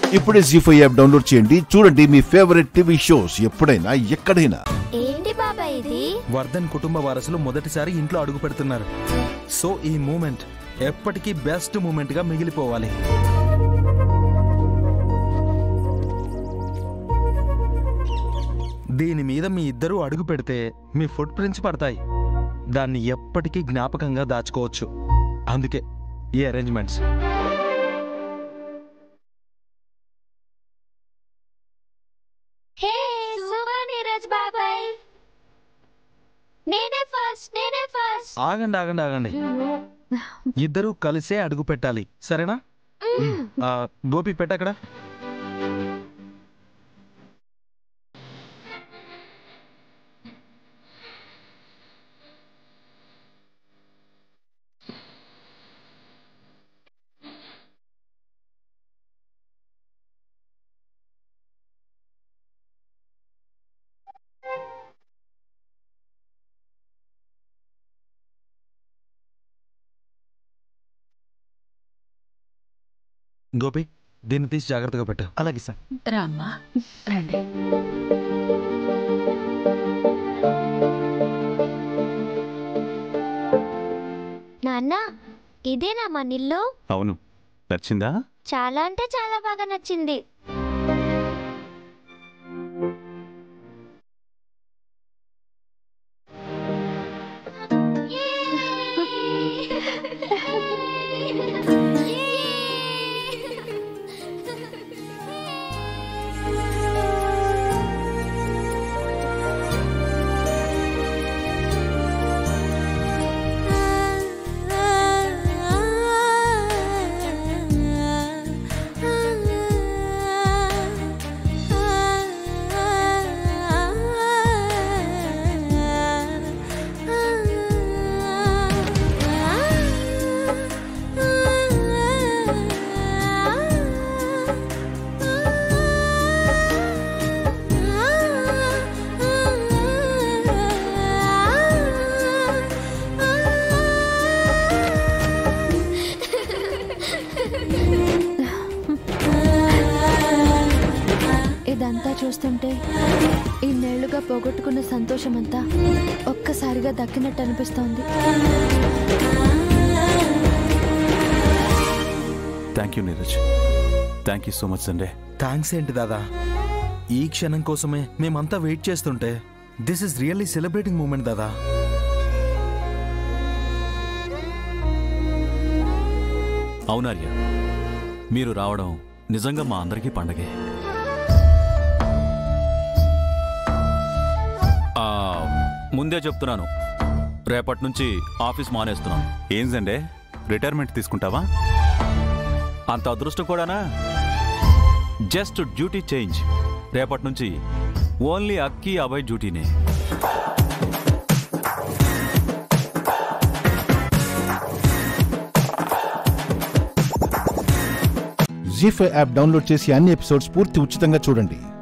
ఇప్పుడే జీ5 app download చేయండి. చూడండి మీ ఫేవరెట్ టీవీ షోస్ ఎప్పుడైనా ఎక్కడైనా. ఏంటి బాబా ఇది? వర్ధన్ కుటుంబ వారసులు మొదటిసారి ఇంట్లో అడుగు పెడుతున్నారు. సో ఈ మూమెంట్ ఎప్పటికీ బెస్ట్ మూమెంట్ గా మిగిలిపోవాలి. దీని మీద మీ ఇద్దరు అడుగు పెడితే మీ ఫుట్ ప్రింట్స్ పడతాయి. దాన్ని ఎప్పటికీ జ్ఞాపకంగా దాచుకోవచ్చు. అందుకే ఈ అరేంజ్మెంట్స్. ఆగండి ఆగండి ఆగండి, ఇద్దరు కలిసే అడుగు పెట్టాలి, సరేనా? గోపి పెట్టక్కడ. గోపి, దీన్ని తీసి జాగ్రత్తగా పెట్టు. అలాగే సార్. రామ్మా రండి. నాన్న, ఇదేనా మన ఇల్లు? అవును. నచ్చిందా? చాలా అంటే చాలా బాగా నచ్చింది. ఇదంతా చూస్తుంటే ఇన్నేళ్లుగా పోగొట్టుకున్న సంతోషమంతా ఒక్కసారిగా దక్కినట్టు అనిపిస్తోంది. Thank you Neeraj. Thank you so much Sunday. Thanks ఏంటి దాదా, ఈ క్షణం కోసమే మేమంతా వెయిట్ చేస్తుంటే this is really celebrating moment దాదా. అవునార్య, మీరు రావడం నిజంగా మా అందరికీ పండగే. ముందే చెప్తున్నాను, రేపటి నుంచి ఆఫీస్ మానేస్తున్నాను. ఏం సండే, రిటైర్మెంట్ తీసుకుంటావా? అంత అదృష్టం కూడానా? Just duty change. రేపటి నుంచి ఓన్లీ అక్కి అభయ్ డ్యూటీనే. జీ5 యాప్ డౌన్లోడ్ చేసి అన్ని ఎపిసోడ్స్ పూర్తి ఉచితంగా చూడండి.